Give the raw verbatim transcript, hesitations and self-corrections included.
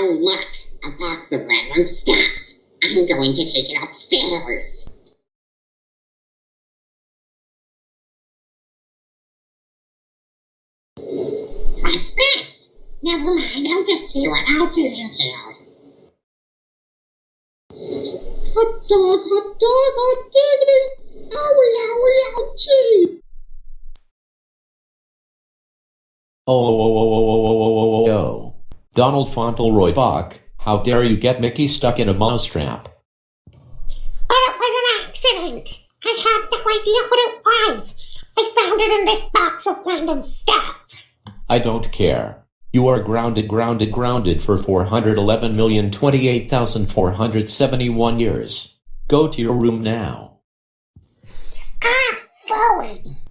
look, a box of random stuff. I'm going to take it upstairs. What's this? Never mind, I'll just see what else is in here. Hot dog, hot dog, hot diggity! Owie, owie, ouchie! Oh, oh, oh, oh, oh, oh, oh, oh, oh. Donald Fauntleroy Buck, how dare you get Mickey stuck in a mousetrap? But it was an accident. I had no idea what it was. I found it in this box of random stuff. I don't care. You are grounded, grounded, grounded for four hundred eleven million twenty-eight thousand four hundred seventy-one years. Go to your room now. Ah, forward.